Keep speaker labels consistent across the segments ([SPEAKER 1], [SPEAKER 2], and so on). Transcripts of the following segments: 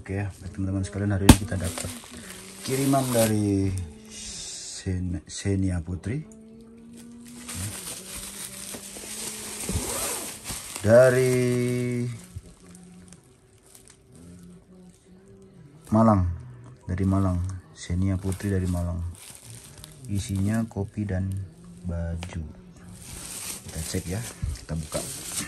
[SPEAKER 1] Oke ya, teman-teman sekalian, hari ini kita dapat kiriman dari Xenia Putri dari Malang, Xenia Putri dari Malang. Isinya kopi dan baju. Kita cek ya, kita buka.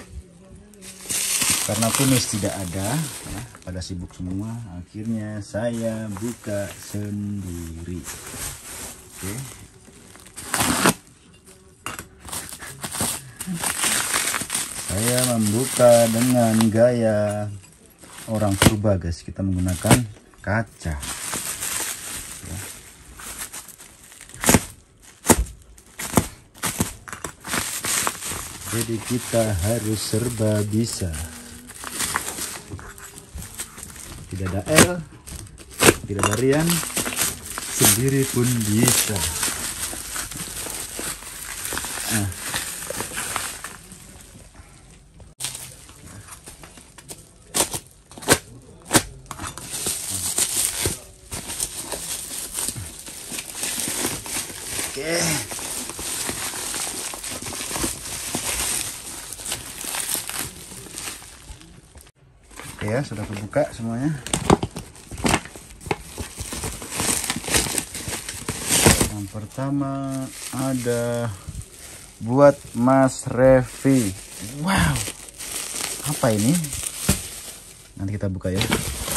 [SPEAKER 1] Karena kumis tidak ada, ya, pada sibuk semua, akhirnya saya buka sendiri. Oke. Saya membuka dengan gaya orang purba, guys. Kita menggunakan kaca. Ya. Jadi kita harus serba bisa. Tidak ada L, tidak ada Rian, sendiri pun bisa. Nah. Oke. Ya, sudah kebuka semuanya. Yang pertama ada buat Mas Revi. Wow, apa ini? Nanti kita buka ya.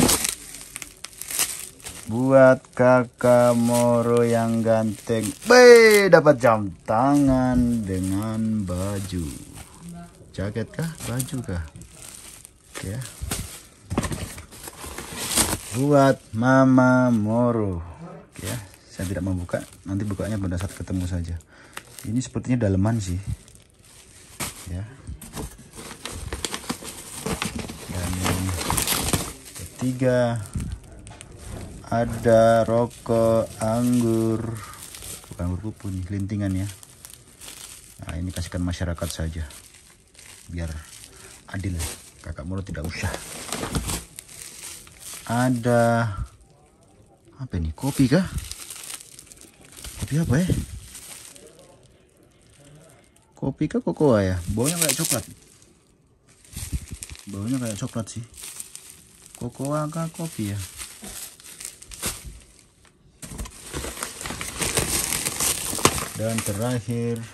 [SPEAKER 1] Buat Kakak Moro yang ganteng. Dapat jam tangan dengan baju. Jaket kah? Baju kah? Oke ya. Buat Mama Moro, ya, saya tidak mau buka, nanti bukanya pada saat ketemu saja. Ini sepertinya daleman sih, ya. Dan yang ketiga ada rokok anggur, bukan anggur pupun, kelintingan ya. Nah, ini kasihkan masyarakat saja, biar adil. Kakak Moro tidak usah. Ada apa ini? Kopi kah? Kopi apa ya? Kopi kah kokoa ya? Baunya kayak coklat. Baunya kayak coklat sih. Kokoa kah kopi ya? Dan terakhir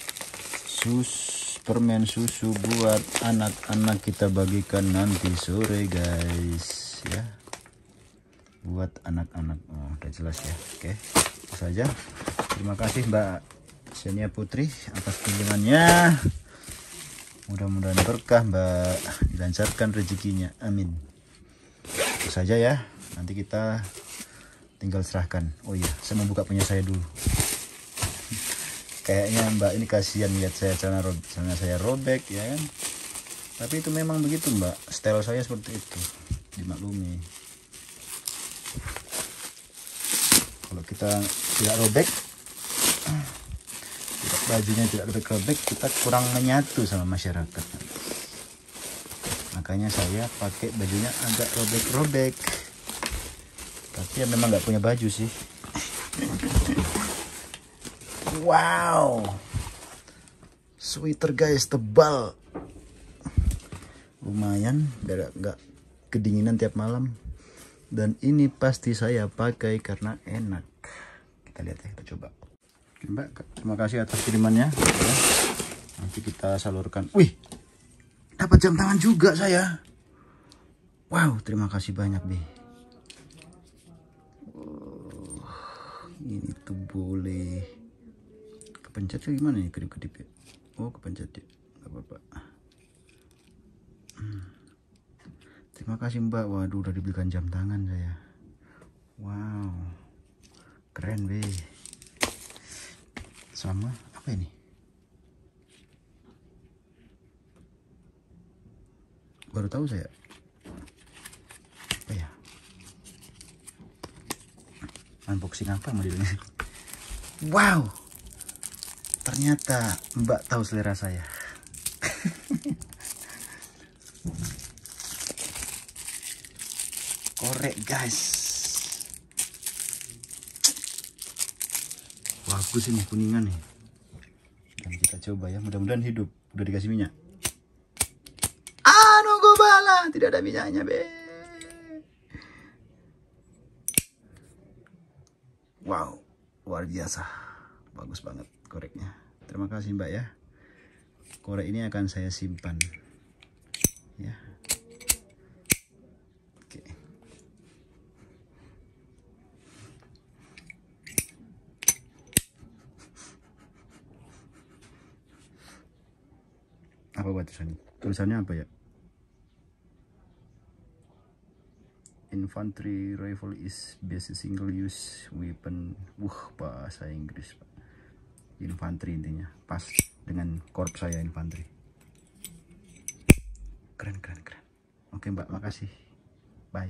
[SPEAKER 1] permen susu buat anak-anak, kita bagikan nanti sore, guys, ya. Buat anak-anak. Oh, udah jelas ya. Oke, itu saja. Terima kasih Mbak Xenia Putri atas kirimannya. Mudah-mudahan berkah, Mbak, dilancarkan rezekinya, amin. Itu saja ya. Nanti kita tinggal serahkan. Oh iya, saya mau buka punya saya dulu. Kayaknya Mbak ini kasihan lihat saya celana saya robek, ya kan. Tapi itu memang begitu, Mbak, style saya seperti itu, dimaklumi. Kalau kita tidak robek, bajunya tidak robek, kita kurang menyatu sama masyarakat. Makanya saya pakai bajunya agak robek-robek. Tapi ya memang nggak punya baju sih. Wow, sweater guys, tebal, lumayan, biar nggak kedinginan tiap malam. Dan ini pasti saya pakai karena enak. Kita lihat ya, kita coba. Oke, Mbak, terima kasih atas kirimannya. Ya. Nanti kita salurkan. Wih, dapat jam tangan juga saya. Wow, terima kasih banyak, Bi. Oh, ini tuh boleh kepencet gimana nih, kedip-kedip ya? Oh, kepencet ya, nggak apa-apa. Terima kasih Mbak. Waduh, udah dibelikan jam tangan saya. Wow, keren be. Sama apa ini? Baru tahu saya. Apa ya? Unboxing apa modelnya? Wow, ternyata Mbak tahu selera saya. korek guys. Bagus ini kuningan nih. Dan kita coba ya, mudah-mudahan hidup. Udah dikasih minyak. Nunggu bala, tidak ada minyaknya be. Wow, luar biasa. Bagus banget koreknya. Terima kasih Mbak ya. Korek ini akan saya simpan. Ya. Oke. Apa buat tulisannya? Tulisannya apa ya? Infantry rifle is best single use weapon. Bahasa Inggris Pak. Infantry intinya. Pas dengan korps saya infantry. Keren. Oke Mbak, makasih. Bye.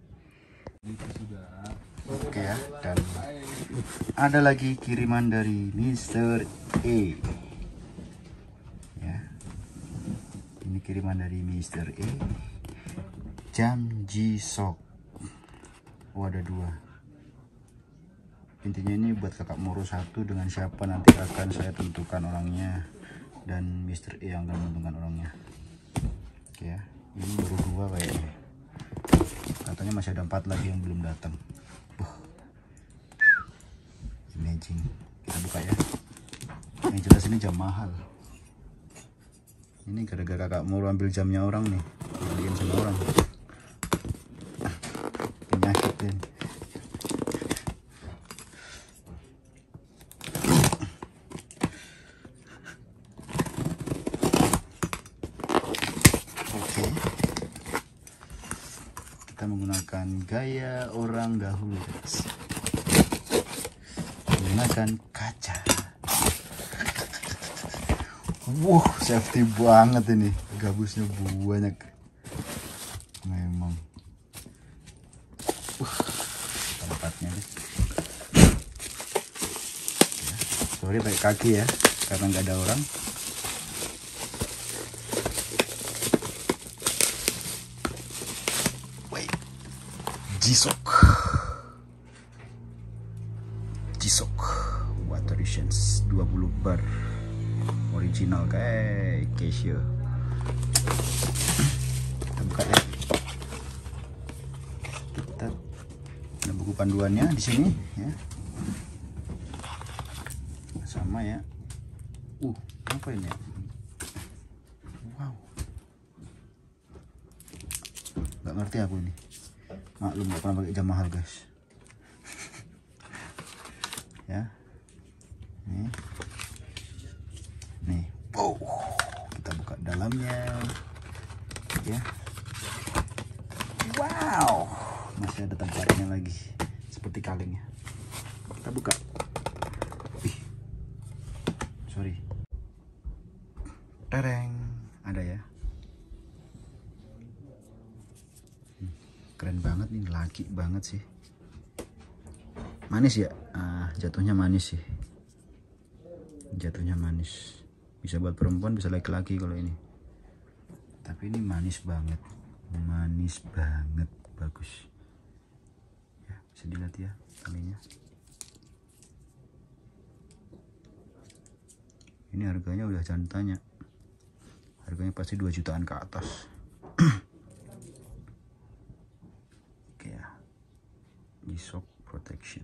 [SPEAKER 1] Oke ya, dan ada lagi kiriman dari Mr. E. Ya. Ini kiriman dari Mr. E. Jam G-Shock. Ada 2. Intinya ini buat kakak Moro 1, dengan siapa nanti akan saya tentukan orangnya, dan Mr. E yang akan menentukan orangnya. Oke ya, ini baru 2 kayaknya. Katanya masih ada 4 lagi yang belum datang. Amazing. Kita buka ya. Yang jelas ini jam mahal. Ini gara-gara kakak Moro ambil jamnya orang nih, beliin sama orang. Penyakit ini. Oke. Kita menggunakan gaya orang dahulu, guys. Menggunakan kaca. Safety banget ini. Gabusnya banyak. Memang. Tempatnya nih. Sorry pakai kaki ya, karena nggak ada orang. Wait. G-Shock water resistance 20 bar original kayak Casio. Kita buka ya. Kita ada buku panduannya di sini ya. Sama ya. Apa ini ya? Wow. Gak ngerti aku ini. Maklum gak pernah pakai jam mahal guys. Ya. Nih. Wow. Kita buka dalamnya. Ya. Wow. Masih ada tempatnya lagi. Seperti kalengnya. Kita buka. Sorry. Tereng. Ada ya. Keren banget nih, laki banget sih. Manis ya. Jatuhnya manis sih. Jatuhnya manis. Bisa buat perempuan, bisa laki-laki kalau ini. Tapi ini manis banget. Manis banget. Bagus. Ya, bisa dilihat ya talinya. Ini harganya udah jangan tanya. Harganya pasti 2 jutaan ke atas. Oke ya. G-Shock protection.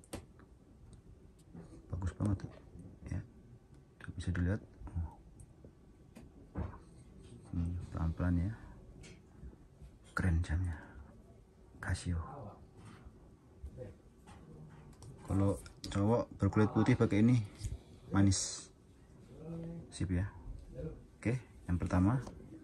[SPEAKER 1] Bagus banget ya. Tuh, bisa dilihat. Pelan-pelan ya. Keren jamnya. Casio. Kalau cowok berkulit putih pakai ini manis. Sip ya. Oke, yang pertama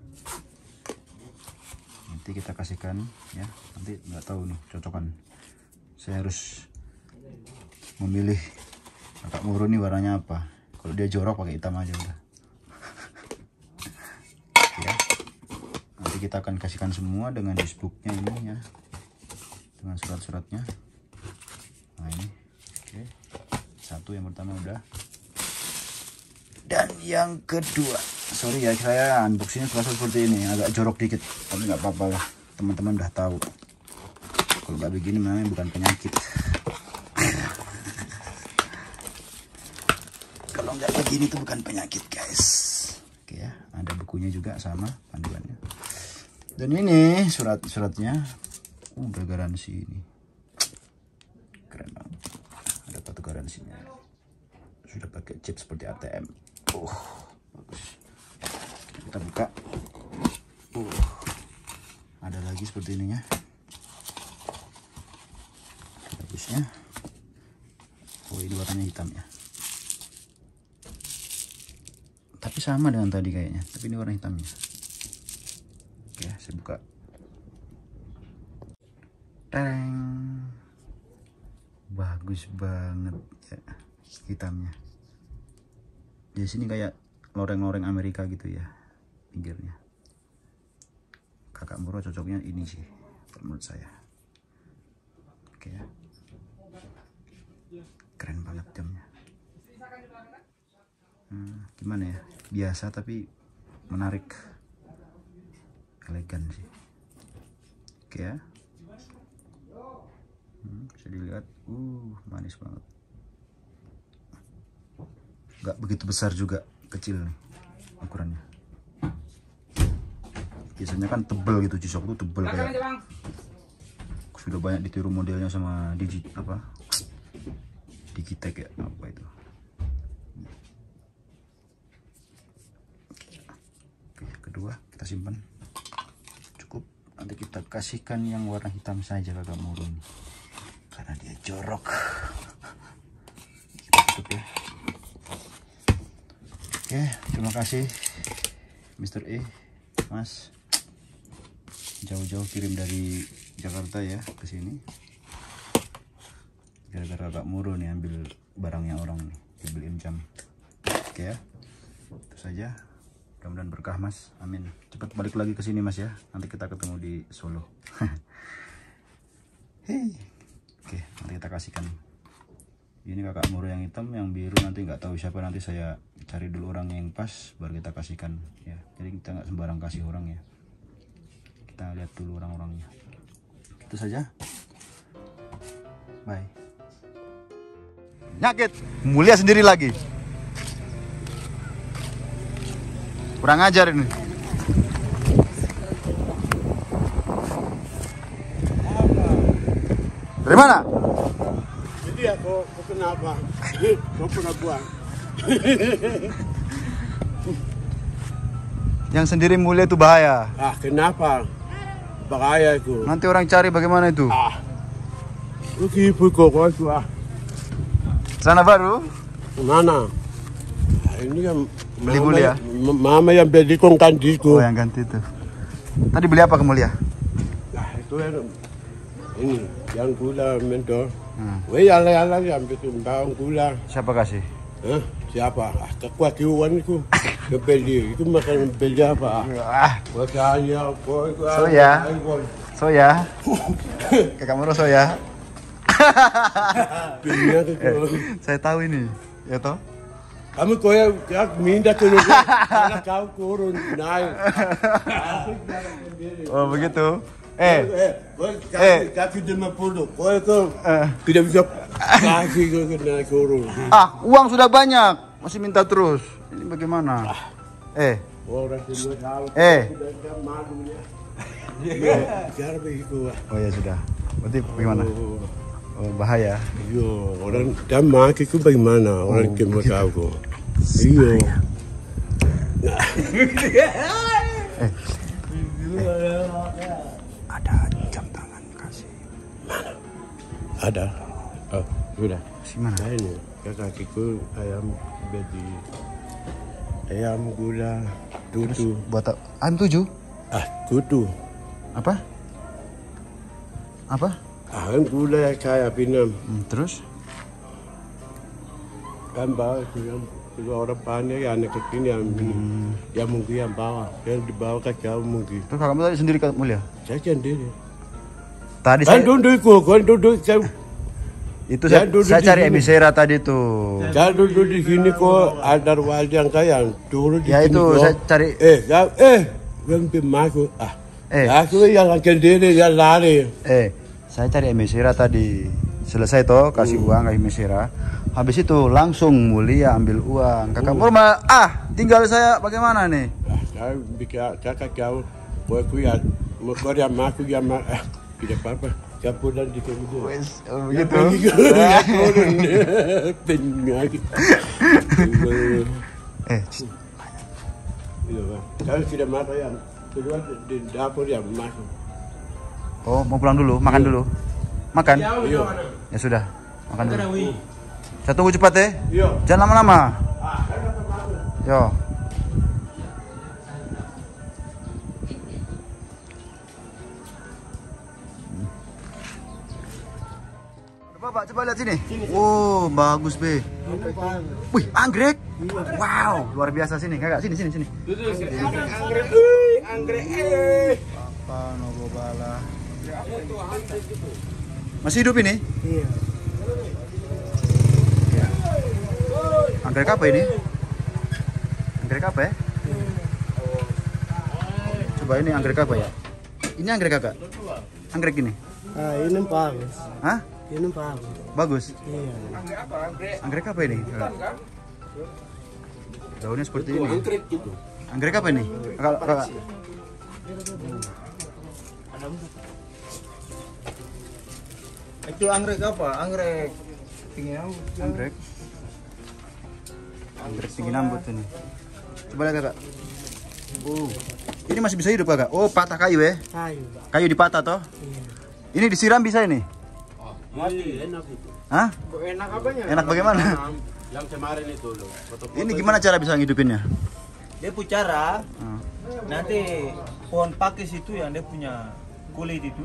[SPEAKER 1] nanti kita kasihkan ya. Nanti nggak tahu nih cocokan. Saya harus memilih kakak Moro nih warnanya apa. Kalau dia jorok pakai hitam aja udah. Ya. Nanti kita akan kasihkan semua dengan dashbooknya ini ya, dengan surat-suratnya. Nah ini, oke. Satu yang pertama udah. Dan yang kedua, sorry ya saya unboxingnya terasa seperti ini, agak jorok dikit, tapi nggak apa-apa lah, teman-teman udah tahu. Kalau nggak begini memang bukan penyakit. Kalau nggak begini tuh bukan penyakit guys. Oke ya, ada bukunya juga sama panduannya. Dan ini suratnya udah garansi ini. Keren banget. Ada kartu garansinya. Sudah pakai chip seperti ATM. Bagus. Kita buka. Ada lagi seperti ininya. Bagusnya. Oh, ini warnanya hitam ya. Tapi sama dengan tadi kayaknya. Tapi ini warna hitamnya. Oke, saya buka. Teng. Bagus banget ya, hitamnya. Di sini kayak loreng-loreng Amerika gitu ya pinggirnya. Kakak Muro cocoknya ini sih menurut saya. Oke ya. Keren banget jamnya. Gimana ya? Biasa tapi menarik. Elegan sih. Oke ya. Bisa dilihat, manis banget. Gak begitu besar juga, kecil nih ukurannya. Biasanya kan tebel gitu, G-Shock tuh tebel kayak. Sudah banyak ditiru modelnya sama Digitech ya, apa itu. Oke, kedua kita simpan. Cukup, nanti kita kasihkan yang warna hitam saja Kakak Murun. Karena dia jorok. Kita tutup ya. Oke, terima kasih Mr. E, Mas. Jauh-jauh kirim dari Jakarta ya ke sini. Gara-gara Kak Muro nih ambil barangnya orang nih, dibeliin jam. Oke ya. Itu saja. Mudah-mudahan berkah Mas. Amin. Cepat balik lagi ke sini Mas ya. Nanti kita ketemu di Solo. Hei. Oke, nanti kita kasihkan. Ini Kakak Muro yang hitam, yang biru nanti nggak tahu siapa, nanti saya cari dulu orang yang pas baru kita kasihkan ya. Jadi kita nggak sembarang kasih orang ya. Kita lihat dulu orang-orangnya. Itu saja. Bye. Nyakit, mulia sendiri lagi. Kurang ajar ini. Dari mana?
[SPEAKER 2] Jadi aku kenapa? Kau pernah buang.
[SPEAKER 1] Yang sendiri mulia itu bahaya.
[SPEAKER 2] Kenapa? Bahaya itu.
[SPEAKER 1] Nanti orang cari bagaimana itu.
[SPEAKER 2] Rugi kok itu
[SPEAKER 1] Sana baru?
[SPEAKER 2] Mana? Ini kan
[SPEAKER 1] Beli mulia.
[SPEAKER 2] Mama yang beli gantiku.
[SPEAKER 1] Oh, yang ganti itu. Tadi beli apa ke mulia?
[SPEAKER 2] Itu ini yang gula mentor. Wei ala yang bikin bawang gula.
[SPEAKER 1] Siapa kasih?
[SPEAKER 2] Siapa? Kekuatan itu. Kebeli itu makan beli apa? Makanya
[SPEAKER 1] Soya. Kakak Muro soya. Saya tahu ini, ya toh?
[SPEAKER 2] Kamu koyak minta turun, karena kau turun naik.
[SPEAKER 1] Oh begitu.
[SPEAKER 2] Kaki 50, koyak kau tidak bisa kasih kau kena turun.
[SPEAKER 1] Uang sudah banyak, masih minta terus. Ini bagaimana?
[SPEAKER 2] Orang semua tahu. Malunya. Cara begitu.
[SPEAKER 1] Oh ya sudah. Berarti bagaimana? Oh, bahaya.
[SPEAKER 2] Yo, orang damak itu bagaimana? Orang semua tahu. Iyo.
[SPEAKER 1] Ada jam tangan kasih.
[SPEAKER 2] Mana? Ada. Oh, sudah.
[SPEAKER 1] Mana?
[SPEAKER 2] Ini kakiku ayam bedi. Ayam gula tutu.
[SPEAKER 1] Buat ayam 7?
[SPEAKER 2] Tutu.
[SPEAKER 1] Apa?
[SPEAKER 2] Ayam gula kayak pinam.
[SPEAKER 1] Terus?
[SPEAKER 2] Kan bawa itu yang orang panik anak kecil yang mungkin yang bawa, yang dibawa ke jauh mungkin.
[SPEAKER 1] Terus kamu tadi sendiri ke mulia?
[SPEAKER 2] Saya sendiri.
[SPEAKER 1] Tadi
[SPEAKER 2] kan duduk saya.
[SPEAKER 1] Itu saya cari emisera tadi tuh.
[SPEAKER 2] Saya duduk di sini kok ada wajah yang turun di
[SPEAKER 1] ya
[SPEAKER 2] sini.
[SPEAKER 1] Ya itu
[SPEAKER 2] kok.
[SPEAKER 1] saya cari.
[SPEAKER 2] Yang pemaku. Aku yang sendiri yang lari.
[SPEAKER 1] Saya cari Emesera tadi. Selesai toh kasih uang ke Emesera. Habis itu langsung Mulia ambil uang. Kakak Murma, tinggal saya bagaimana nih?
[SPEAKER 2] Saya bikin kakak kau, buat kuya, mau kau yang maku yang tidak apa-apa. Kapulan di kemudian.
[SPEAKER 1] Wes, begitu.
[SPEAKER 2] Kalau tidak marah yang kedua di dapur yang masuk.
[SPEAKER 1] Oh, mau pulang dulu, makan dulu. Makan?
[SPEAKER 2] Iya.
[SPEAKER 1] Ya sudah, makan dulu. Saya tunggu cepat ya.
[SPEAKER 2] Iya.
[SPEAKER 1] Jangan lama-lama. Yo. Bapak coba lihat sini. Oh, bagus be. Wih, anggrek. Wow, luar biasa sini. Kakak sini. Anggrek. Apa nogobala? Masih hidup ini? Iya. Anggrek apa ini? Anggrek apa ya? Coba ini anggrek apa ya? Ini anggrek kakak? Anggrek ini?
[SPEAKER 3] Ini bagus.
[SPEAKER 1] Hah?
[SPEAKER 3] Ini bagus.
[SPEAKER 1] Bagus?
[SPEAKER 3] Iya.
[SPEAKER 1] Anggrek apa ini? Daunnya seperti ini.
[SPEAKER 2] Anggrek gitu.
[SPEAKER 1] Anggrek apa ini? Kakak.
[SPEAKER 3] Itu anggrek apa? Anggrek tinggi rambut.
[SPEAKER 1] Anggrek. Anggrek tinggi rambut ini. Coba lihat kakak. Ini masih bisa hidup kakak? Oh, patah kayu ya?
[SPEAKER 3] Kayu.
[SPEAKER 1] Kayu dipatah toh?
[SPEAKER 3] Iya.
[SPEAKER 1] Ini disiram bisa ini?
[SPEAKER 2] Mati enak itu.
[SPEAKER 1] Hah?
[SPEAKER 3] Enak apanya?
[SPEAKER 1] Enak bagaimana?
[SPEAKER 2] Yang kemarin itu loh.
[SPEAKER 1] Ini gimana cara bisa ngidupinnya?
[SPEAKER 4] Dia punya cara nanti pohon pakis itu yang dia punya kulit itu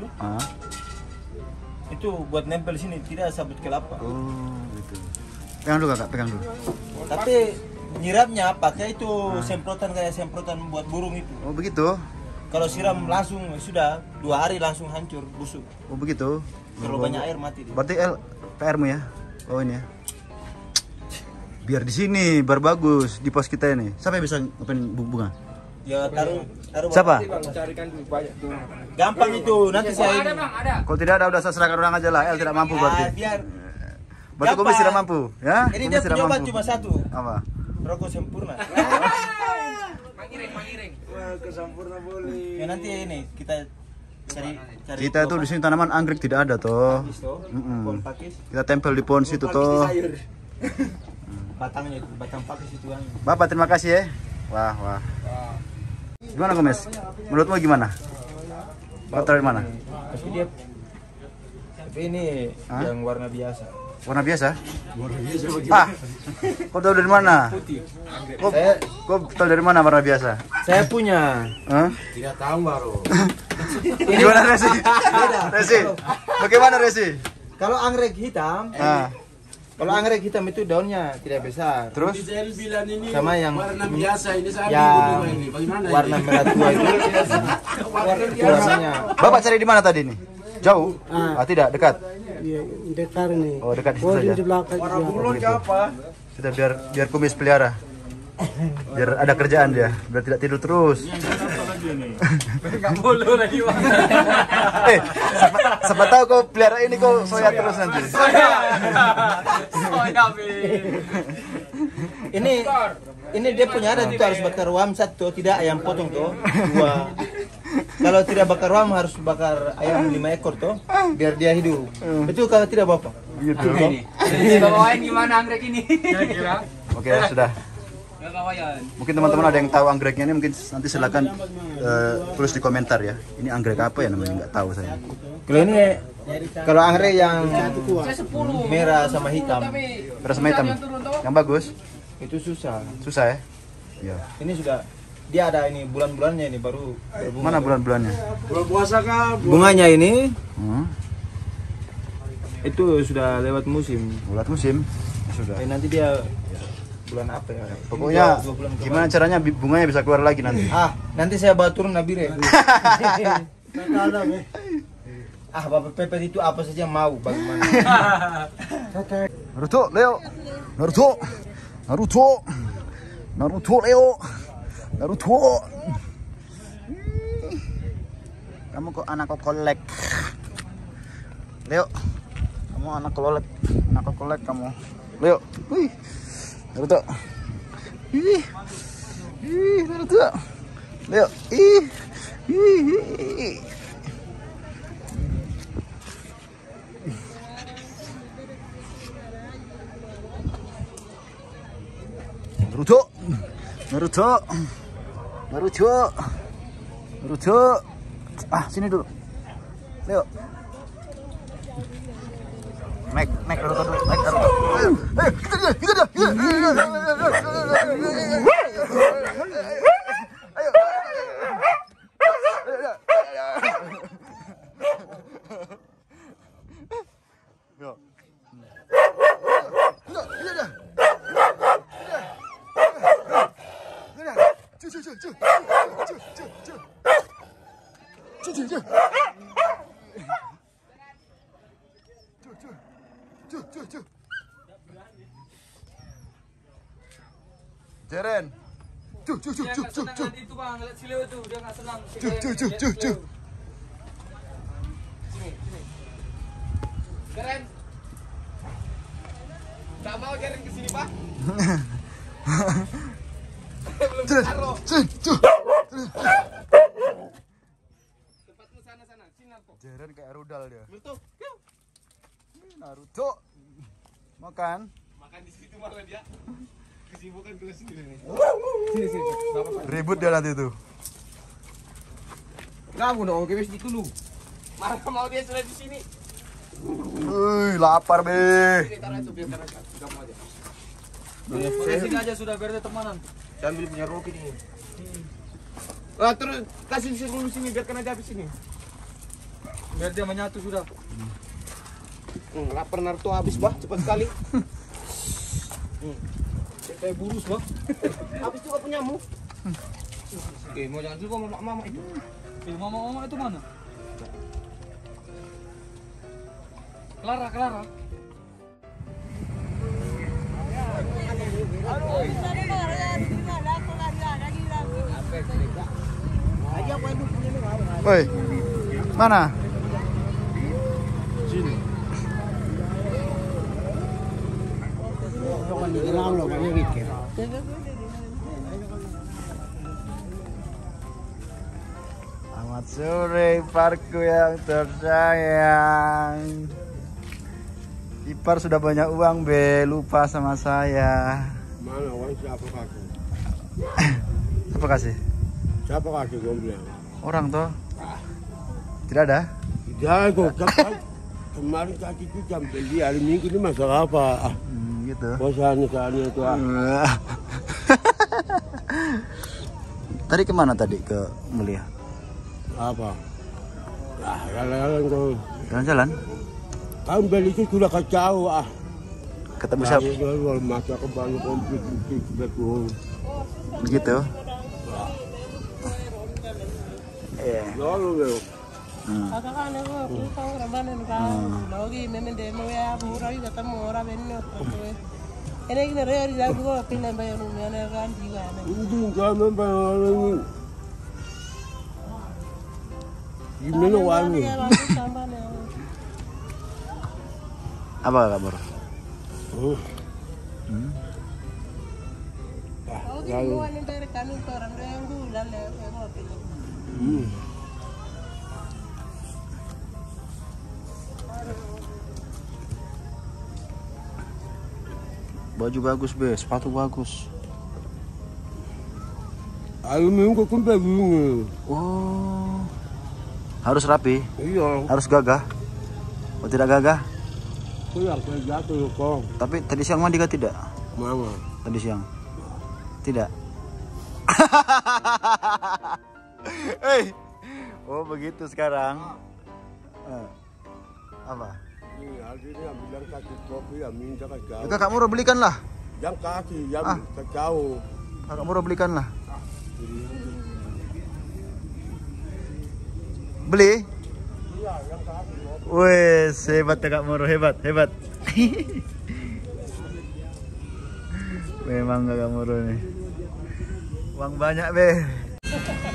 [SPEAKER 4] itu buat nempel sini tidak sabut kelapa.
[SPEAKER 1] Oh, gitu. Pegang dulu kakak, pegang dulu.
[SPEAKER 4] Tapi nyiramnya pakai itu semprotan kayak semprotan buat burung itu.
[SPEAKER 1] Oh, begitu.
[SPEAKER 4] Kalau siram langsung sudah 2 hari langsung hancur busuk.
[SPEAKER 1] Oh, begitu.
[SPEAKER 4] Terlalu banyak air mati dia.
[SPEAKER 1] Berarti PR-mu ya? Oh, ini ya. Biar di sini, biar bagus di pos kita ini. Siapa yang bisa ngapain bunga?
[SPEAKER 4] Ya taruh
[SPEAKER 1] Siapa?
[SPEAKER 3] Carikan dulu banyak tuh.
[SPEAKER 4] gampang itu nanti saya ini.
[SPEAKER 1] Kalau tidak ada udah saya serahkan orang aja lah. El tidak mampu berarti.
[SPEAKER 4] Biar
[SPEAKER 1] Berarti Kumis tidak mampu, ya?
[SPEAKER 4] ini
[SPEAKER 1] Kumis
[SPEAKER 4] dia
[SPEAKER 1] tidak
[SPEAKER 4] punya obat
[SPEAKER 1] mampu.
[SPEAKER 4] cuma satu,
[SPEAKER 1] Apa?
[SPEAKER 4] rokok sempurna.
[SPEAKER 3] Mangiring. Wah, kesempurna boleh.
[SPEAKER 4] Ya nanti ini kita cari
[SPEAKER 1] Kita tuh di sini tanaman anggrek tidak ada toh.
[SPEAKER 4] pakis toh, pohon pakis.
[SPEAKER 1] Kita tempel di pohon situ toh.
[SPEAKER 4] Batangnya itu, batang pakis itu kan.
[SPEAKER 1] Bapak terima kasih ya. Wah. Gimana Kumis? Menurutmu gimana? Bapak dari mana?
[SPEAKER 4] Tapi ini yang warna biasa.
[SPEAKER 1] Warna biasa? Kau tahu dari mana? Kau tahu dari mana warna biasa?
[SPEAKER 4] Saya punya.
[SPEAKER 1] Hah?
[SPEAKER 2] Tidak tahu baru.
[SPEAKER 1] Gimana Resi? Resi, bagaimana Resi?
[SPEAKER 4] Kalau anggrek hitam, kalau anggrek hitam itu daunnya tidak besar.
[SPEAKER 1] Terus?
[SPEAKER 2] Saya bilang ini
[SPEAKER 4] Sama yang
[SPEAKER 2] warna biasa ini saya
[SPEAKER 4] yang
[SPEAKER 2] ini. Bagaimana
[SPEAKER 4] warna merah tua itu warnanya.
[SPEAKER 1] Bapak cari di mana tadi nih? Jauh? Tidak, dekat.
[SPEAKER 3] Iya, dekat nih.
[SPEAKER 1] Oh, dekat di situ saja.
[SPEAKER 3] Di belakang.
[SPEAKER 1] Sudah biar Kumis pelihara. Biar ada kerjaan dia, biar tidak tidur terus. Siapa tahu kau pelihara ini kau soya terus nanti.
[SPEAKER 4] Ini dia punya ada itu harus bakar wam satu, tidak ayam potong tuh 2. Kalau tidak bakar wam harus bakar ayam 5 ekor tuh, biar dia hidup. Betul kalau tidak bapak?
[SPEAKER 1] Gitu.
[SPEAKER 5] Jadi bawain gimana anggrek ini? Kira-kira.
[SPEAKER 1] Oke, sudah. Mungkin teman-teman ada yang tahu anggreknya ini, mungkin nanti silakan tulis di komentar ya. Ini anggrek apa ya namanya, nggak tahu saya.
[SPEAKER 4] Kalau ini kalau anggrek yang merah sama hitam
[SPEAKER 1] Merah sama hitam, yang bagus.
[SPEAKER 4] itu susah.
[SPEAKER 1] Susah ya? Iya.
[SPEAKER 4] Ini sudah dia ada ini bulan-bulannya ini baru berbunga.
[SPEAKER 1] Mana bulan-bulannya?
[SPEAKER 2] Bulan puasa kah?
[SPEAKER 4] Bunganya ini
[SPEAKER 1] Hmm?
[SPEAKER 4] itu sudah lewat musim.
[SPEAKER 1] Bulan musim. Sudah.
[SPEAKER 4] Nanti dia bulan apa ya?
[SPEAKER 1] Pokoknya
[SPEAKER 4] 2 bulan ke
[SPEAKER 1] gimana caranya bunganya bisa keluar lagi nanti.
[SPEAKER 4] nanti saya bawa turun nabire. Bapak Pepet itu apa saja mau bagaimana?
[SPEAKER 1] Naruto, Leo. Naruto, Leo. Naruto. Kamu kok anak kok kolek. Leo, kamu anak kolek kamu. Leo, wih, Naruto. Ih, Naruto. Leo, ih. Naruto. Ah, sini dulu. Leo. Naik Naruto dulu. Naik Naruto. Kita dia. Ayo. Jeren.
[SPEAKER 5] Itu bang, lihat si Leo tuh, dia nggak senang. Jeren. Nggak mau Jeren kesini pak? Belum taruh. Tempatmu sana, sini Naruto.
[SPEAKER 1] Jeren kayak rudal dia.
[SPEAKER 5] Naruto,
[SPEAKER 1] Naruto. Makan.
[SPEAKER 5] makan di situ malah dia. Kesibukan kelas sendiri nih. Sini.
[SPEAKER 1] Ribut dia nanti tuh.
[SPEAKER 5] Kamu dong, oke di dulu. Marah mau dia sudah di sini.
[SPEAKER 1] Lapar be.
[SPEAKER 5] Ini taruh itu biar taruh. Kamu aja. Saya sini aja sudah biar dia temanan.
[SPEAKER 2] Saya ambil punya Rocky ini.
[SPEAKER 5] Terus kasih dulu sini biar kena habis sini. Biar dia menyatu sudah. Lapar Naruto habis bah, cepat sekali. Kayak burus bah. Habis juga punyamu. Mau jangan dulu mama itu. Mama itu mana? Clara.
[SPEAKER 1] Woi, mana?
[SPEAKER 2] Sini.
[SPEAKER 1] Selamat sore iparku yang tersayang. Ipar sudah banyak uang be, lupa sama saya.
[SPEAKER 2] Mana uang siapa kakak?
[SPEAKER 1] Apa kasih?
[SPEAKER 2] Siapa kakak gue bilang?
[SPEAKER 1] Orang toh? Tidak ada?
[SPEAKER 2] Tidak kok. Kemarin kaki itu jam beli hari Minggu ini masalah apa?
[SPEAKER 1] Gitu.
[SPEAKER 2] Bosan-bosannya itu.
[SPEAKER 1] Tadi kemana tadi ke Mulia?
[SPEAKER 2] Apa? Jalan-jalan kau.
[SPEAKER 1] Jalan-jalan?
[SPEAKER 2] Kan beli itu sudah kacau
[SPEAKER 1] Ketemu siapa?
[SPEAKER 2] Lalu masa kebanyakan konflik betul.
[SPEAKER 1] Begitu? Iya.
[SPEAKER 2] Lalu bel.
[SPEAKER 6] Kakak aku tahu ramai kan, lagi memang demo ya, murah juga temu orang benar. Ini kena raya di dalam gua pindah bayar rumahnya kan juga.
[SPEAKER 2] Ini jangan bayar ini. Gimana wangi?
[SPEAKER 1] Apa kabar?
[SPEAKER 6] Lalu. Ini dari kami orang yang bulan lewat.
[SPEAKER 1] Baju bagus be, sepatu bagus.
[SPEAKER 2] Aluminium kok kumpul bunga.
[SPEAKER 1] Oh, harus rapi,
[SPEAKER 2] Iya.
[SPEAKER 1] harus gagah. Oh tidak gagah?
[SPEAKER 2] Kau yang jatuh kok.
[SPEAKER 1] Tapi tadi siang mandi kah tidak?
[SPEAKER 2] Mama.
[SPEAKER 1] Tadi siang? Tidak. Hei, oh begitu sekarang. Apa?
[SPEAKER 2] Ini akhirnya bilang kaki kopi ya minta kacau.
[SPEAKER 1] Kakak Muro belikanlah.
[SPEAKER 2] Yang kaki yang kacau.
[SPEAKER 1] Kakak Muro belikanlah. Beli?
[SPEAKER 2] Iya, yang kaki.
[SPEAKER 1] Wes, hebat Kakak Muro, hebat. Memang Kakak Muro nih. Uang banyak be.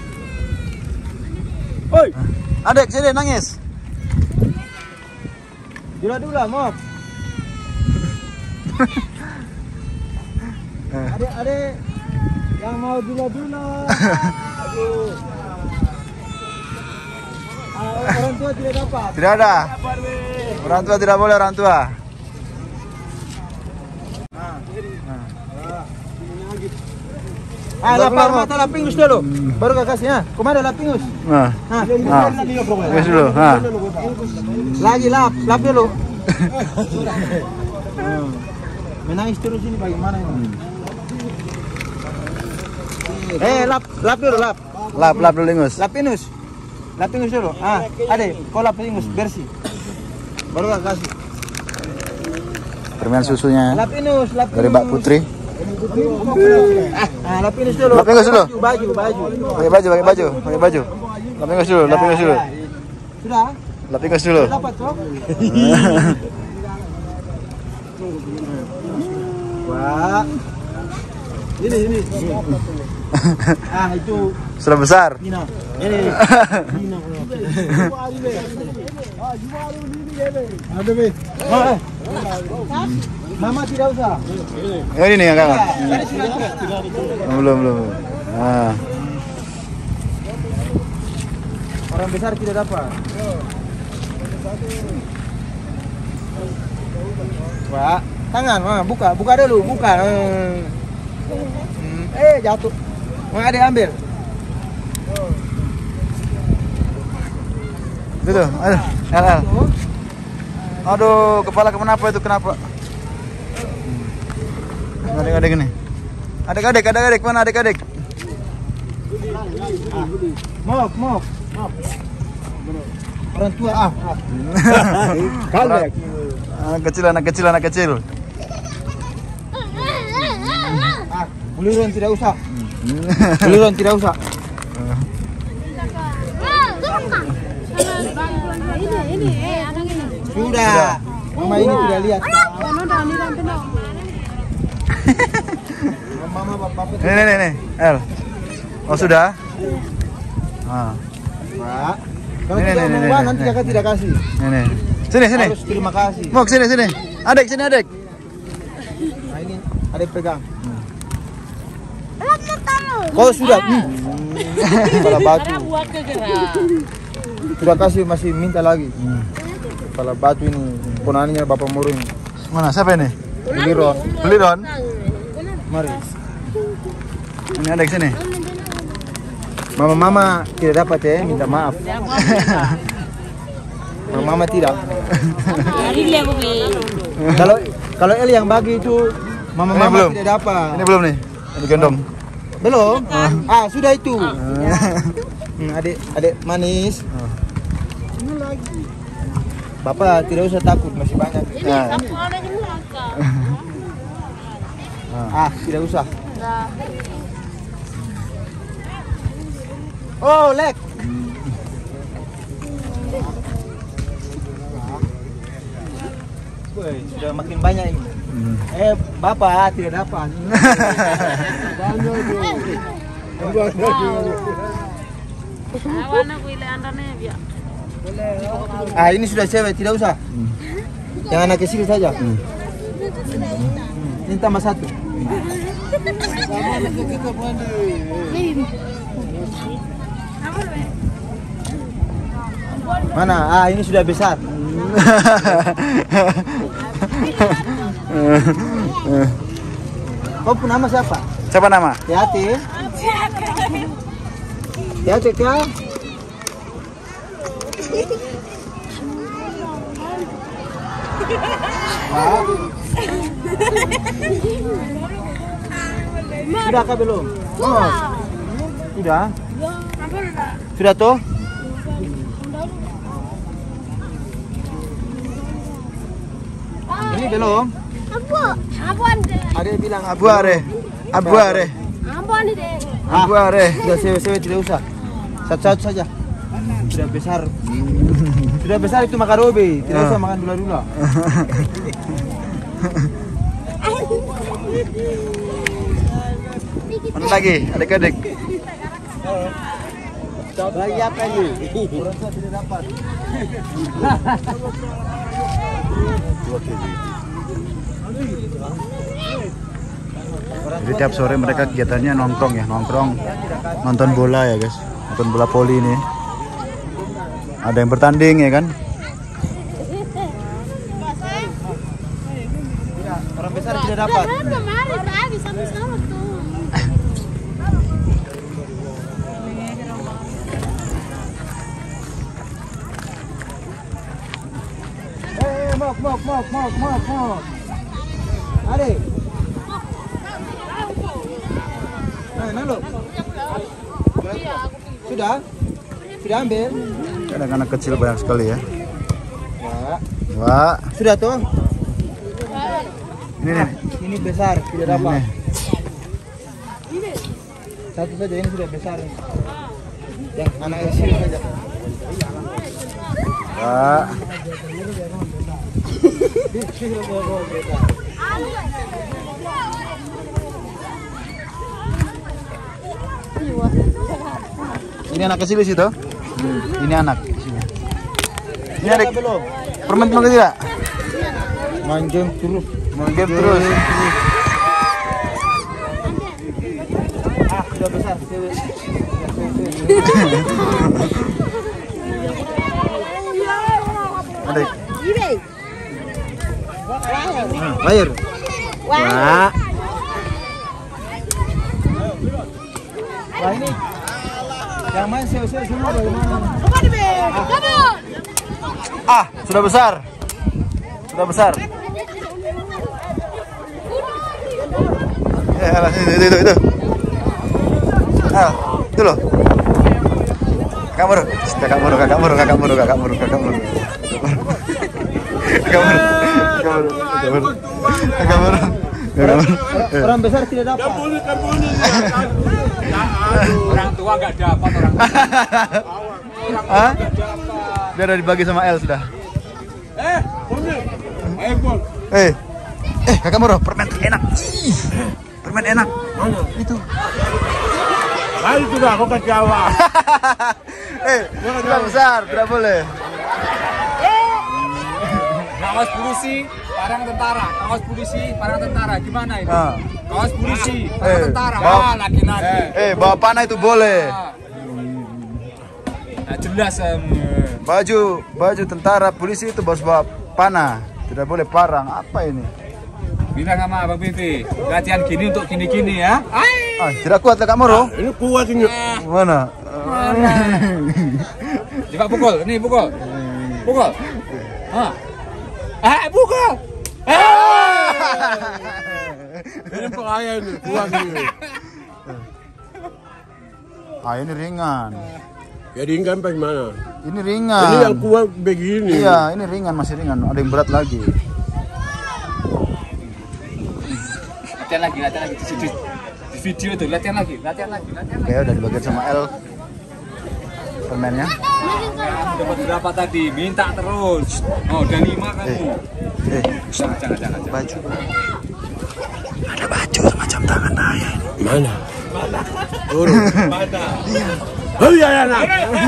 [SPEAKER 2] Oi,
[SPEAKER 1] Adek sini nangis.
[SPEAKER 4] Dula-dula, Mop. Adek-adek yang mau dula-dula. Aduh. Orang tua tidak dapat.
[SPEAKER 1] Tidak ada. Orang tua tidak boleh, orang tua.
[SPEAKER 4] Lapar mata lapingus dulu. Baru kasihnya. Kemana lapingus?
[SPEAKER 1] Nah. Pingus dulu.
[SPEAKER 4] Lagi lap dulu. Menangis terus ini bagaimana ini? Lap dulu, lap.
[SPEAKER 1] Lap dulu Ingus.
[SPEAKER 4] Lapingus dulu. Adek, kau lapingus bersih. Baru kasih.
[SPEAKER 1] Permen susunya
[SPEAKER 4] Lapingus.
[SPEAKER 1] dari Mbak Putri.
[SPEAKER 4] Lapingus dulu.
[SPEAKER 1] Lapingus dulu.
[SPEAKER 4] Baju.
[SPEAKER 1] Pakai baju. Lapingus dulu.
[SPEAKER 4] Sudah?
[SPEAKER 1] Lapingus dulu.
[SPEAKER 4] Dapat toh? Wah. Ini. Itu
[SPEAKER 1] Sudah besar.
[SPEAKER 4] Dina. Mama tidak usah.
[SPEAKER 1] Ini nih Kang. Belum. Nah.
[SPEAKER 4] Orang besar tidak dapat. Wah, tangan, buka dulu, buka. Jatuh. Adek ambil.
[SPEAKER 1] Itu, aduh, El. Aduh, kepala kenapa itu? Kenapa? Adik-adik ini. Adik-adik, mana adik-adik?
[SPEAKER 4] Mok. Orang tua.
[SPEAKER 1] Kalek. Anak kecil.
[SPEAKER 4] Buliron tidak usah.
[SPEAKER 6] Ini, anak ini.
[SPEAKER 4] Sudah. Mama ini tidak lihat. Mama bapak.
[SPEAKER 1] Nih, El. Oh sudah?
[SPEAKER 4] Pak. Kalau
[SPEAKER 1] Ini,
[SPEAKER 4] tidak
[SPEAKER 1] ini,
[SPEAKER 4] mau
[SPEAKER 1] ini,
[SPEAKER 4] uang,
[SPEAKER 1] ini,
[SPEAKER 4] nanti
[SPEAKER 1] ini.
[SPEAKER 4] kakak tidak kasih.
[SPEAKER 1] Nih. Sini.
[SPEAKER 4] Harus terima kasih.
[SPEAKER 1] Mok sini. Adik, sini adik.
[SPEAKER 4] Nah ini adek pegang. Kau sudah. Kepala batu. Sudah kasih masih minta lagi. Kepala batu ini ponannya Bapak Murung.
[SPEAKER 1] Mana siapa ini? Buliron.
[SPEAKER 4] Mari.
[SPEAKER 1] Ini adik sini.
[SPEAKER 4] Mama tidak dapat ya, minta maaf. Mama tidak. Kalau El yang bagi itu mama
[SPEAKER 1] belum.
[SPEAKER 4] tidak dapat.
[SPEAKER 1] Ini belum nih. Ini gendong.
[SPEAKER 4] Belum? Sudah itu. Adik manis. Bapak tidak usah takut, masih banyak. Tidak usah. Oh, lek. Sudah makin banyak ini. Bapak tidak dapat. Ini sudah cewek, tidak usah. Yang anak kecil saja. Ini tambah satu. Mana? Ini sudah besar. Kau pun nama siapa?
[SPEAKER 1] Siapa nama?
[SPEAKER 4] Hati-hati. Hati-hati kau. Sudah kah belum? Sudah. Sudah toh? Ini belum? Ada yang bilang
[SPEAKER 1] Abu are.
[SPEAKER 4] Sudah sewe-sewe tidak usah. Satu-satu saja. Sudah besar. Sudah besar itu makan robe, tidak usah makan dula-dula.
[SPEAKER 1] Mana lagi? Adik-adik.
[SPEAKER 4] Lagi apa ini? Orang tua tidak dapat.
[SPEAKER 1] 2 kg. Jadi tiap sore mereka kegiatannya nongkrong ya, nonton bola ya guys, nonton bola voli ini. Ada yang bertanding ya kan?
[SPEAKER 4] Orang besar tidak dapat. Mok. Adik. Nalo. Sudah? Sudah ambil?
[SPEAKER 1] Anak-anak kecil banyak sekali ya.
[SPEAKER 4] Wah. Sudah tuh?
[SPEAKER 1] Ini
[SPEAKER 4] besar, tidak dapat. Satu saja ini sudah besar. Yang anak kecil saja.
[SPEAKER 1] Pak. Ini anak kecil di situ. Ini anak. Ini adik. Permen belum tidak?
[SPEAKER 4] Main game terus. Sudah besar.
[SPEAKER 1] Adik.
[SPEAKER 4] Bayar. Wah. Wah ini. Yang main sewa-sewa semua dari mana?
[SPEAKER 1] Sudah besar. Ya, itu. Itu loh. Kakak
[SPEAKER 4] Orang besar tidak dapat.
[SPEAKER 5] Orang tua nggak dapat orang.
[SPEAKER 1] Dia udah dibagi sama El sudah. Kakak Moro, permen enak. Permen enak.
[SPEAKER 2] Mana?
[SPEAKER 1] Itu.
[SPEAKER 2] Ayo sudah, kau ke Jawa.
[SPEAKER 1] Sudah besar, tidak boleh.
[SPEAKER 5] Kaos polisi, parang tentara. Kaos polisi, parang tentara. Gimana itu? Kaos polisi, parang tentara. Wah, laki-laki.
[SPEAKER 1] Bawa panah itu boleh.
[SPEAKER 5] Nah, jelas.
[SPEAKER 1] Baju tentara polisi itu harus bawa panah. Tidak boleh parang. Apa ini?
[SPEAKER 5] Bilang sama Abang Pipi, latihan gini untuk gini-gini ya.
[SPEAKER 1] Tidak kuat Kak Moro.
[SPEAKER 2] Ini kuat ini.
[SPEAKER 1] Mana?
[SPEAKER 5] Coba pukul, ini pukul. Pukul. Pukul.
[SPEAKER 2] Ini pengayaan ini, kuat ini.
[SPEAKER 1] Ini ringan.
[SPEAKER 2] Ya ringan bagaimana?
[SPEAKER 1] Ini ringan.
[SPEAKER 2] Ini yang kuat begini.
[SPEAKER 1] Iya, ini ringan, masih ringan. Ada yang berat lagi.
[SPEAKER 5] Latihan lagi. Di video tuh, latihan lagi.
[SPEAKER 1] Oke, udah dibagian sama El permennya.
[SPEAKER 5] Dapat berapa tadi? Minta terus. Oh, udah 5 kamu. Jangan.
[SPEAKER 1] Baju. Ada baju semacam tangan ayah.
[SPEAKER 2] Mana? Turun.
[SPEAKER 5] Mana?
[SPEAKER 2] Oh iya anak.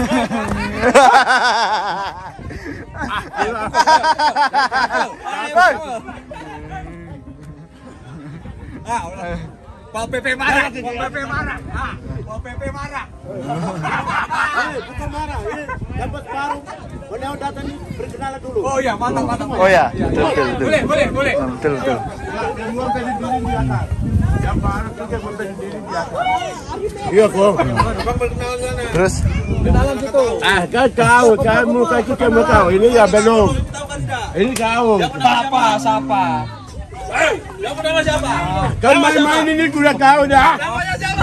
[SPEAKER 5] Pol PP marah.
[SPEAKER 2] Bukan marah, ini dapat baru. Beliau datang ini berkenalan dulu.
[SPEAKER 5] Oh iya, mantap.
[SPEAKER 1] Oh ya, betul.
[SPEAKER 5] Boleh.
[SPEAKER 1] Betul.
[SPEAKER 2] Yang beli diri di atas. Yang baru juga membeli diri di atas. Iya kok.
[SPEAKER 1] Terus
[SPEAKER 5] Kenalan situ.
[SPEAKER 2] Kan kau, kamu kasih kamu kau. Ini ya belum. Ini kau.
[SPEAKER 5] Siapa? Yang bernama siapa?
[SPEAKER 2] Kan main-main ini udah kau dah.
[SPEAKER 5] Namanya siapa?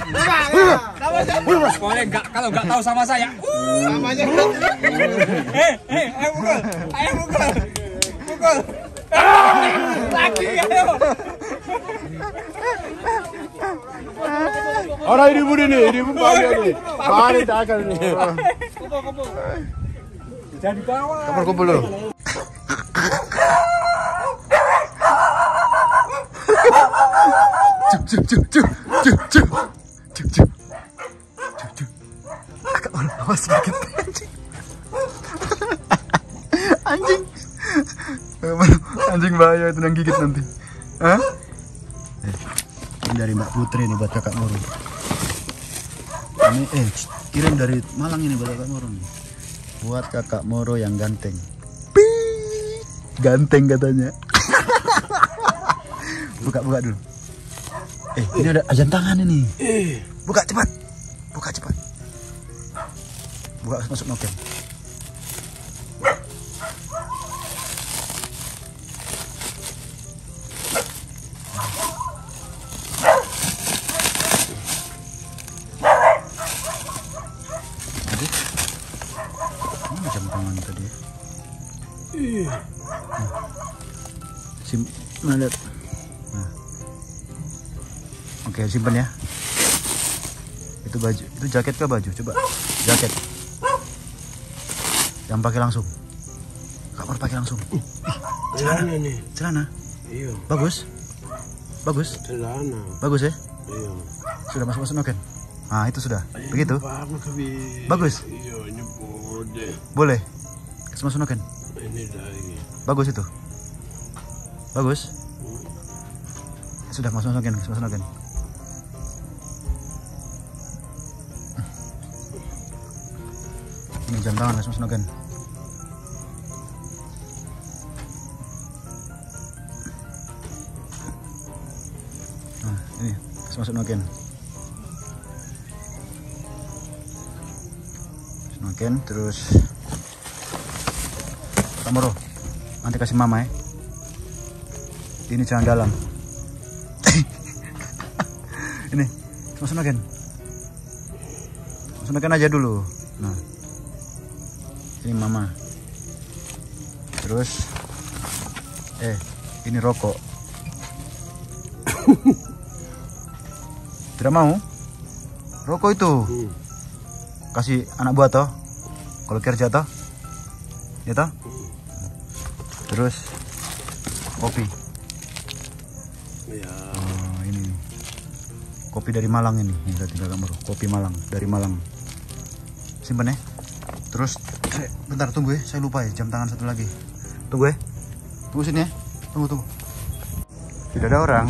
[SPEAKER 5] Pokoknya kalau nggak tahu sama saya. Namanya. Ayo pukul. Lagi ayo.
[SPEAKER 2] Orang ini banyak nih. Mari tak akan ini.
[SPEAKER 5] Kumpul. Jadi kawan.
[SPEAKER 1] kumpul dulu. Cuk. Agak awas sedikit anjing. Anjing bahaya itu yang gigit nanti. Hah? Ini dari Mbak Putri nih buat kakak Moro. Ini kirim dari Malang ini buat kakak Moro nih. Buat kakak Moro yang ganteng. Ganteng katanya. Buka dulu. Ini ada jam tangan ini. Buka cepat. Buka cepat. Buka masuk noken. Ini jam tangan tadi. Lihat. Nah. Oke, simpan ya. Itu baju, itu jaket kah baju? Coba jaket. Yang pakai langsung. Kamu pakai langsung.
[SPEAKER 2] Celana nih.
[SPEAKER 1] Celana.
[SPEAKER 2] Iya.
[SPEAKER 1] Bagus. Bagus.
[SPEAKER 2] Celana.
[SPEAKER 1] Bagus ya?
[SPEAKER 2] Iya.
[SPEAKER 1] Sudah masuk noken. Ah, itu sudah. Begitu. Bagus.
[SPEAKER 2] Iya, ini boleh.
[SPEAKER 1] Boleh. Masuk noken.
[SPEAKER 2] Ini lagi.
[SPEAKER 1] Bagus itu. Bagus. Sudah masuk noken. Ini jam tangan masuk noken. Nah, ini masuk noken. Noken terus Moro, nanti kasih mama ya. Ini jangan dalam. Ini masuk noken. Masuk noken aja dulu. Nah, ini mama. Terus, ini rokok. Tidak mau? Rokok itu kasih anak buah toh. Kalau kerja toh, ya toh. Terus kopi.
[SPEAKER 2] Ya.
[SPEAKER 1] Oh, ini kopi dari Malang ini. Ini tinggal kamu. Kopi Malang dari Malang. Simpan ya. Terus bentar tunggu ya. Saya lupa ya jam tangan satu lagi. Tunggu ya. Tunggu sini ya. Tunggu. Tidak ada orang.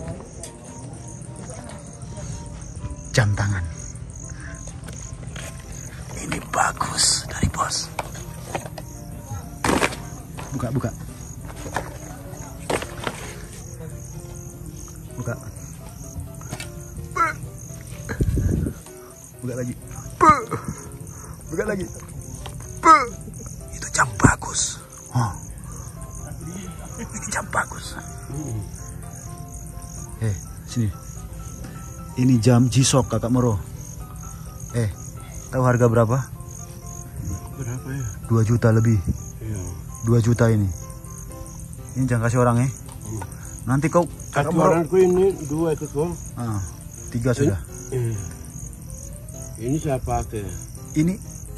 [SPEAKER 1] Jam tangan. Ini bagus dari bos. Buka. Buka lagi. Buka lagi. Itu jam bagus. Oh. Ini jam bagus. Sini. Ini jam G-Shock kakak Moro. Tahu harga berapa?
[SPEAKER 2] Berapa ya?
[SPEAKER 1] 2 juta lebih.
[SPEAKER 2] Iya.
[SPEAKER 1] 2 juta ini. Ini jangan kasih orang ya. Nanti kau
[SPEAKER 2] Kakak orangku ini 2 itu kok.
[SPEAKER 1] 3 sudah.
[SPEAKER 2] Ini saya pakai.
[SPEAKER 1] Ini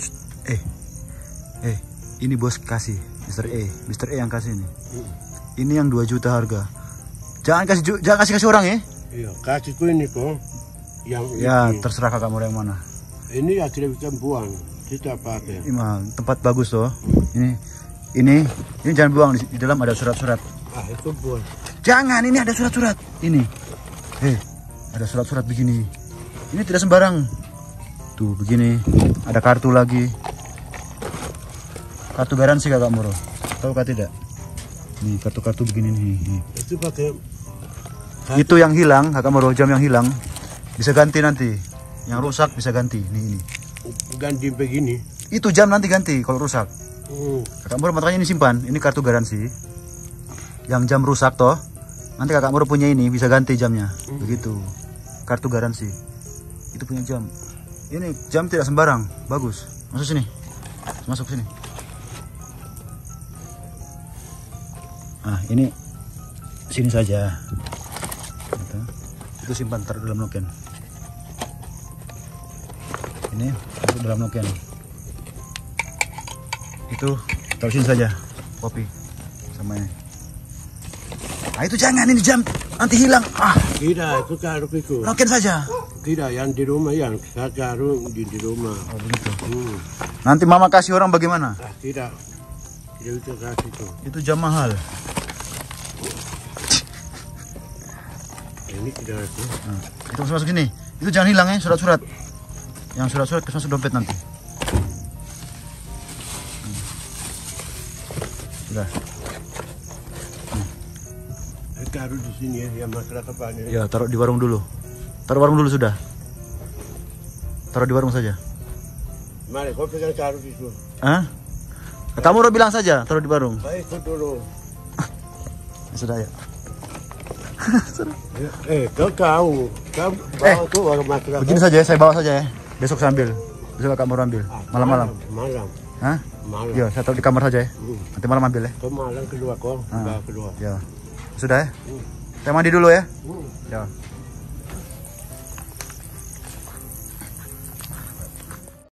[SPEAKER 1] ini bos kasih Mr. E yang kasih ini. Ini yang 2 juta harga. Jangan kasih orang ya.
[SPEAKER 2] Iya, kasihku ini kok. Yang
[SPEAKER 1] ya
[SPEAKER 2] ini.
[SPEAKER 1] Terserah kakak mau yang mana.
[SPEAKER 2] Ini akhirnya bisa buang. Kita pakai.
[SPEAKER 1] Ini mah tempat bagus toh. Ini jangan buang, di dalam ada surat-surat.
[SPEAKER 2] Itu buang.
[SPEAKER 1] Jangan, ini ada surat-surat. Ini. Ada surat-surat begini. Ini tidak sembarang. Tuh begini. Ada kartu lagi. Kartu garansi kakak Moro. Tahu kah tidak? Nih kartu-kartu begini nih.
[SPEAKER 2] Itu pakai.
[SPEAKER 1] Itu yang hilang kakak Moro, jam yang hilang bisa ganti nanti. Yang rusak bisa ganti. Ini.
[SPEAKER 2] Ganti begini.
[SPEAKER 1] Itu jam nanti ganti kalau rusak. Kakak Moro makanya ini simpan. Ini kartu garansi. Yang jam rusak toh. Nanti kakak Moro punya ini bisa ganti jamnya. Begitu. Kartu garansi. Itu punya jam. Ini jam tidak sembarang. Bagus. Masuk sini. Masuk sini. Ini sini saja. Itu simpan taruh dalam noken. Ini taruh dalam noken. Itu taruh sini saja. Kopi sama ini. Itu jangan, ini jam nanti hilang.
[SPEAKER 2] Tidak, itu kartuku.
[SPEAKER 1] Noken saja.
[SPEAKER 2] Tidak, yang di rumah yang saya taruh di rumah.
[SPEAKER 1] Oh begitu. Nanti mama kasih orang bagaimana?
[SPEAKER 2] Tidak. Dia itu kasih tuh.
[SPEAKER 1] Itu jam mahal.
[SPEAKER 2] Ini tidak itu.
[SPEAKER 1] Nah, itu masuk sini. Itu jangan hilang ya, surat-surat. Yang surat-surat masuk dompet nanti. Sudah.
[SPEAKER 2] Taruh di sini ya, yang masalah kepalanya.
[SPEAKER 1] Ya, taruh di warung dulu. Taruh warung dulu sudah. Taruh di warung saja.
[SPEAKER 2] Mari, kau pegang taruh di situ.
[SPEAKER 1] Hah? Kamu udah bilang saja, taruh di warung.
[SPEAKER 2] Baik, ikut dulu.
[SPEAKER 1] Sudah ya.
[SPEAKER 2] Kau bawa tuh warung masalah.
[SPEAKER 1] Begini saja, saya bawa saja ya. Besok saya ambil. Besok kamu ambil. Malam-malam.
[SPEAKER 2] Malam.
[SPEAKER 1] Hah?
[SPEAKER 2] Malam.
[SPEAKER 1] Iya, saya taruh di kamar saja ya. Nanti malam ambil ya.
[SPEAKER 2] Kau malam kedua kau, bawa kedua.
[SPEAKER 1] Ya. Sudah ya? Saya mandi dulu ya. Ya.